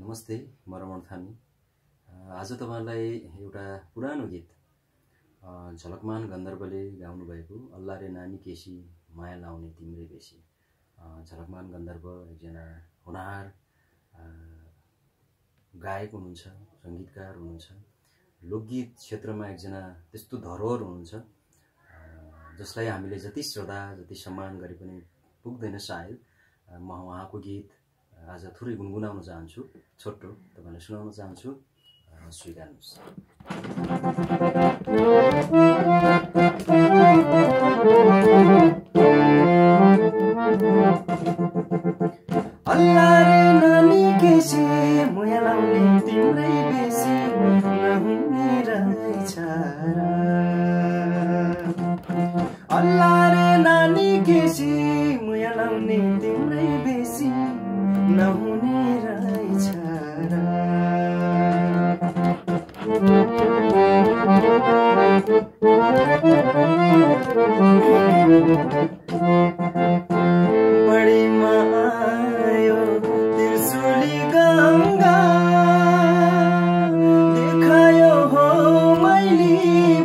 नमस्ते, म रमन थामी। आज तपाईलाई एउटा पुरानो गीत झलकमान गन्धर्वले गाउनु भएको अल्लारे नानी केसी माया लाउने तिम्रै बेसी। झलकमान गन्धर्व एकजना होनहार गायक हुनुहुन्छ, संगीतकार हुनुहुन्छ, लोकगीत क्षेत्रमा एकजना त्यस्तो धरोहर हुनुहुन्छ जसलाई हामीले जति श्रद्धा जति सम्मान गरे पनि पुग्दैन सायद। म उहाँको गीत आज थोरै गुनगुनाउन चाहन्छु, छोटो तपाईलाई सुनाउन चाहन्छु, स्वीकार्नुस्। अल्लारे नानी केसी माया लाउने तिम्रै बेसी नहुने रहेछ र। अल्लारे नानी केसी माया लाउने तिम्रै बेसी नहुने रहेछ र। बढी मायो त्रिशुली गङ्गा देखायो हो मैले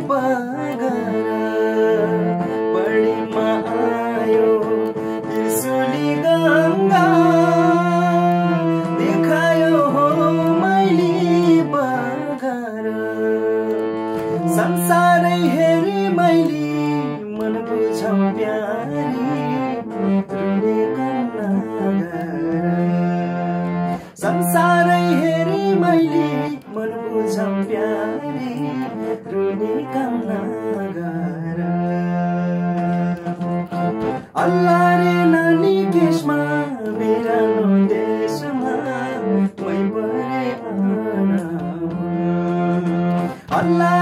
बगर। बढी मायो त्रिशुली गङ्गा देखायो हो मैले बगर। संसारै हेरी मैले मन बुझौ प्यारी रुने कन्ना गर। संसारै हेरी मैले मन बुझौ प्यारी रुने कन्ना गर। अल्लारे नानी केशमा बिरानो देशमा मै परे आना। अल्लाह